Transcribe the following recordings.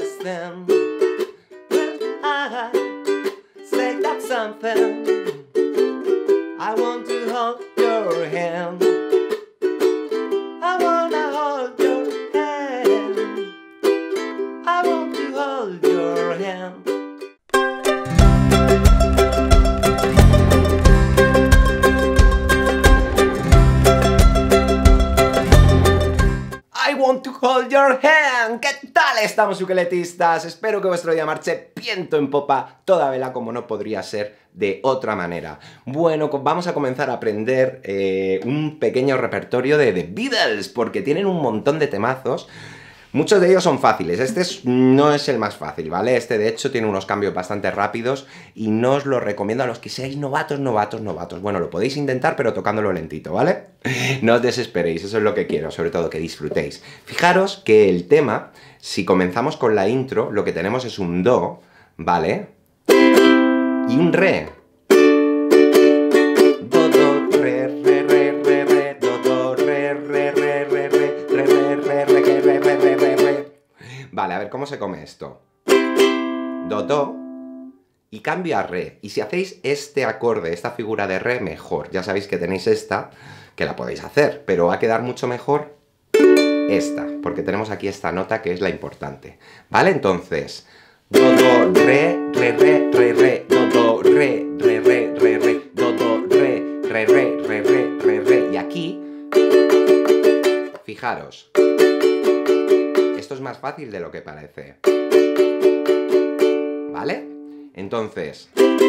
understand when I say that something. I want to hold your hand. I wanna hold your hand. I want to hold your hand. I want to hold your hand. ¿Qué tal estamos, ukeletistas? Espero que vuestro día marche viento en popa, toda vela, como no podría ser de otra manera. Bueno, vamos a comenzar a aprender un pequeño repertorio de The Beatles, porque tienen un montón de temazos. Muchos de ellos son fáciles, no es el más fácil, ¿vale? Este de hecho tiene unos cambios bastante rápidos y no os lo recomiendo a los que seáis novatos. Bueno, lo podéis intentar, pero tocándolo lentito, ¿vale? No os desesperéis, eso es lo que quiero, sobre todo que disfrutéis. Fijaros que el tema, si comenzamos con la intro, lo que tenemos es un do, ¿vale? Y un re. Do, do, re, re, re, re, re, do, do, re, re, re, re, re, re, re, re, re, re, re, re, re, re. Vale, a ver, ¿cómo se come esto? Do, do, y cambio a re. Y si hacéis este acorde, esta figura de re, mejor. Ya sabéis que tenéis esta, que la podéis hacer, pero va a quedar mucho mejor esta, porque tenemos aquí esta nota que es la importante. ¿Vale? Entonces, do, do, re, re, re, re, re, do, do, re, re, re, re, re, do, do, re, re, re, re, re, re, re. Y aquí, fijaros, esto es más fácil de lo que parece. ¿Vale? Entonces,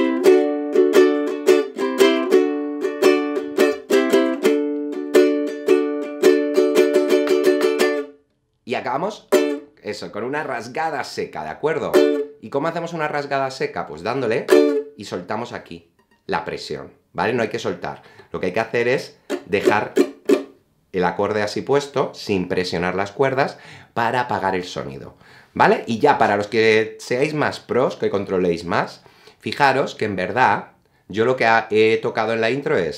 y acabamos, eso, con una rasgada seca, ¿de acuerdo? ¿Y cómo hacemos una rasgada seca? Pues dándole y soltamos aquí la presión, ¿vale? No hay que soltar. Lo que hay que hacer es dejar el acorde así puesto, sin presionar las cuerdas, para apagar el sonido, ¿vale? Y ya para los que seáis más pros, que controléis más, fijaros que en verdad yo lo que he tocado en la intro es...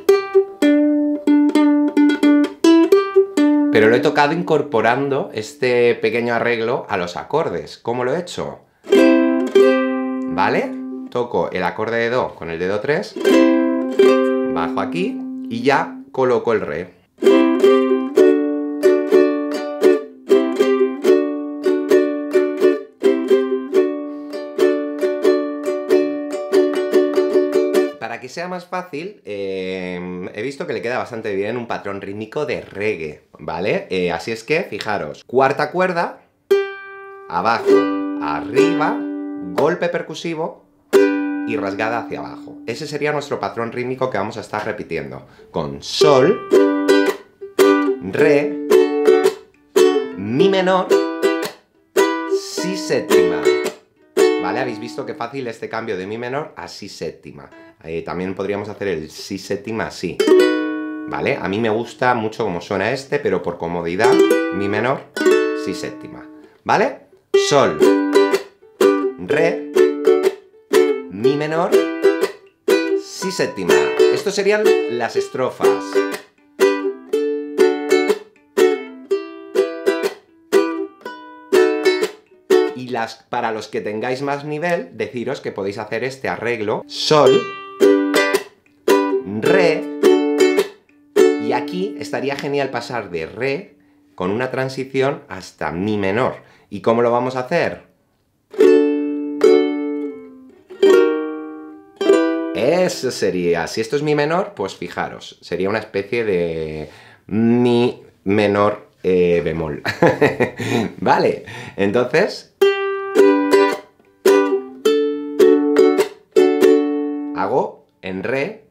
Pero lo he tocado incorporando este pequeño arreglo a los acordes. ¿Cómo lo he hecho? ¿Vale? Toco el acorde de do con el dedo 3, bajo aquí y ya coloco el re. Para que sea más fácil, he visto que le queda bastante bien un patrón rítmico de reggae, ¿vale? Así es que, fijaros, cuarta cuerda, abajo, arriba, golpe percusivo y rasgada hacia abajo. Ese sería nuestro patrón rítmico que vamos a estar repitiendo. Con sol, re, mi menor, si séptima. ¿Vale? Habéis visto qué fácil este cambio de mi menor a si séptima. También podríamos hacer el si séptima así. ¿Vale? A mí me gusta mucho cómo suena este, pero por comodidad, mi menor, si séptima. ¿Vale? Sol, re, mi menor, si séptima. Estos serían las estrofas. Y para los que tengáis más nivel, deciros que podéis hacer este arreglo. Sol, re, y aquí estaría genial pasar de re con una transición hasta mi menor. ¿Y cómo lo vamos a hacer? Eso sería, si esto es mi menor, pues fijaros, sería una especie de mi menor bemol. Vale, entonces hago en re,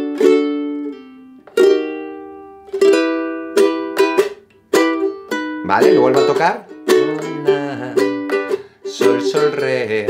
vale, lo vuelvo a tocar, sol, sol, re,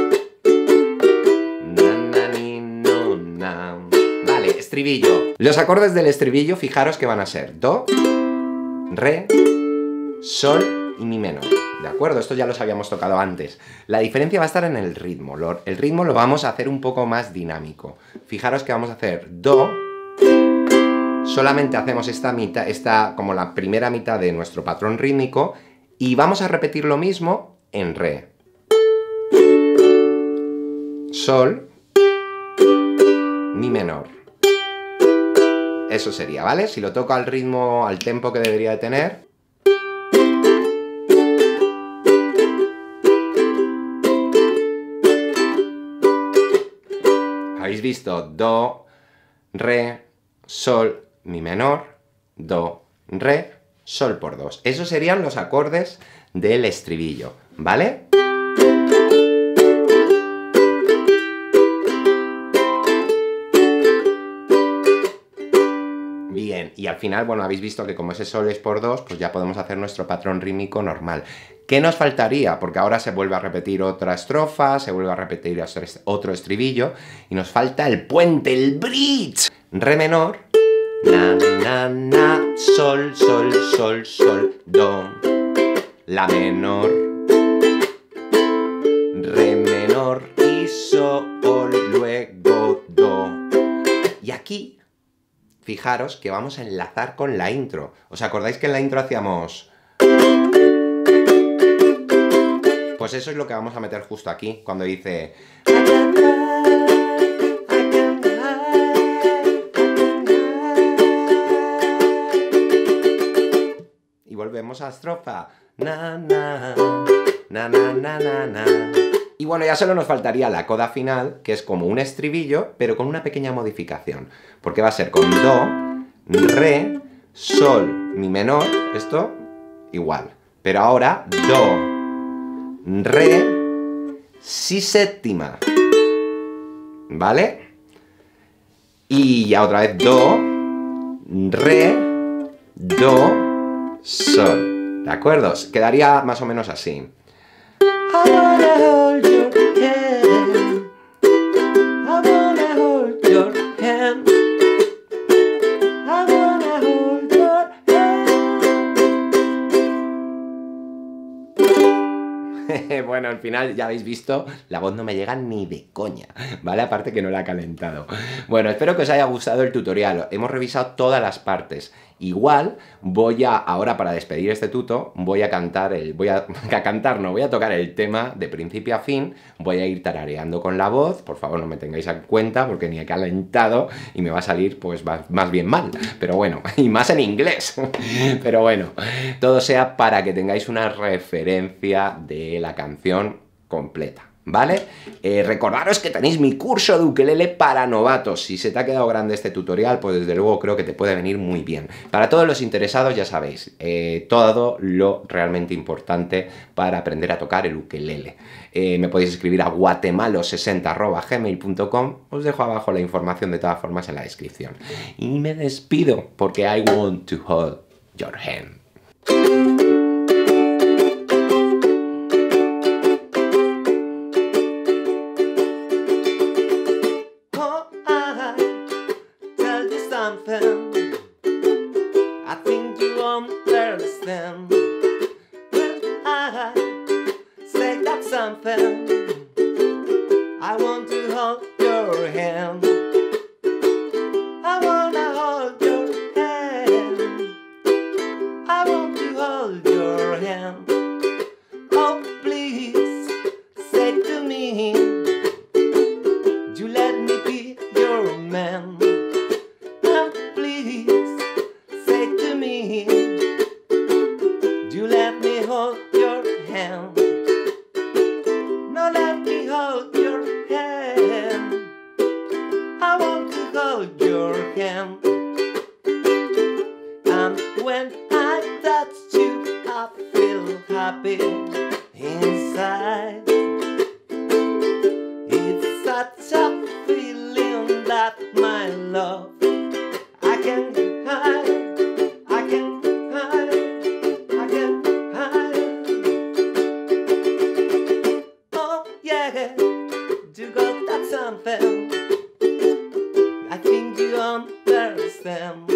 na, na, ni, no, na. Vale, estribillo. Los acordes del estribillo, fijaros que van a ser do, re, sol y mi menor. ¿De acuerdo? Esto ya los habíamos tocado antes. La diferencia va a estar en el ritmo. El ritmo lo vamos a hacer un poco más dinámico. Fijaros que vamos a hacer do, solamente hacemos esta mitad, como la primera mitad de nuestro patrón rítmico, y vamos a repetir lo mismo en re. Sol, mi menor. Eso sería, ¿vale? Si lo toco al ritmo, al tempo que debería de tener. ¿Habéis visto? Do, re, sol, mi menor, do, re, sol por 2. Esos serían los acordes del estribillo, ¿vale? Bien, y al final, bueno, habéis visto que como ese sol es por 2, pues ya podemos hacer nuestro patrón rítmico normal. ¿Qué nos faltaría? Porque ahora se vuelve a repetir otra estrofa, se vuelve a repetir otro estribillo, y nos falta el puente, el bridge. Re menor, na, na, na, sol, sol, sol, sol, do. La menor, re menor y sol, luego do. Y aquí, fijaros que vamos a enlazar con la intro. ¿Os acordáis que en la intro hacíamos...? Pues eso es lo que vamos a meter justo aquí, cuando dice... Y volvemos a estrofa. Na, na, na, na, na, na, na. Y bueno, ya solo nos faltaría la coda final, que es como un estribillo, pero con una pequeña modificación. Porque va a ser con do, re, sol, mi menor, esto igual. Pero ahora do, re, si séptima, ¿vale? Y ya otra vez do, re, do, sol, ¿de acuerdo? Quedaría más o menos así. I wanna hold your hand. I wanna hold your hand. I wanna hold your hand. Bueno, al final ya habéis visto, la voz no me llega ni de coña, ¿vale? Aparte que no la he calentado. Bueno, espero que os haya gustado el tutorial. Hemos revisado todas las partes. Igual ahora para despedir este tuto, voy a tocar el tema de principio a fin, voy a ir tarareando con la voz, por favor no me tengáis en cuenta porque ni he calentado y me va a salir pues más bien mal, pero bueno, y más en inglés, pero bueno, todo sea para que tengáis una referencia de la canción completa. ¿Vale? Recordaros que tenéis mi curso de ukelele para novatos. Si se te ha quedado grande este tutorial, pues desde luego creo que te puede venir muy bien. Para todos los interesados, ya sabéis, todo lo realmente importante para aprender a tocar el ukelele. Me podéis escribir a guatemalo60@gmail.com. Os dejo abajo la información de todas formas en la descripción. Y me despido porque I want to hold your hand. I think you understand when I say that something. I want to hold your hand. I wanna hold your hand. I want to hold your hand. Oh, please say to me, you let me be your man. You let me hold your hand. No, let me hold your hand. I want to hold your hand. And when I touch you, I feel happy inside. It's such a feeling that my love I can hide. You got that something. I think you understand.